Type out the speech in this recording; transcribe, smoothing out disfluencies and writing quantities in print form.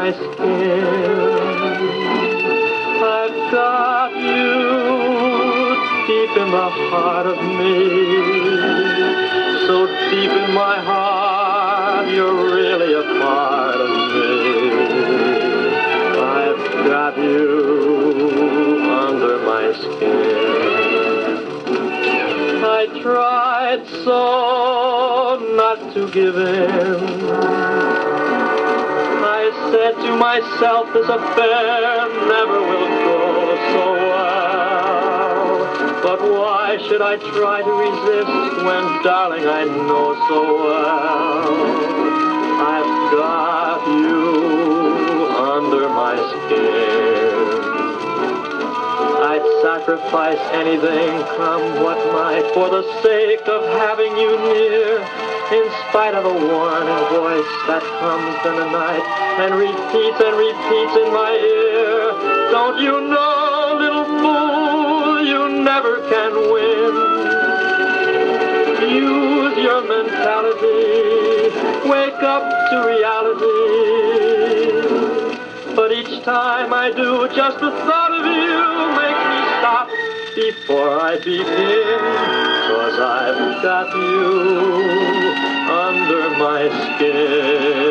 my skin. I've got you deep in the heart of me, so deep in my heart, you're really a part of me. I've got you under my skin. I tried so not to give in. I said to myself, this affair never will go so well. But why should I try to resist when, darling, I know so well I've got you under my skin. I'd sacrifice anything, come what might, for the sake of having you near, in spite of a warning voice that comes in the night and repeats in my ear. Don't you know, little fool, you never can win. Use your mentality, wake up to reality. But each time I do, just the thought of you makes me stop before I begin. 'Cause I've got you under my skin.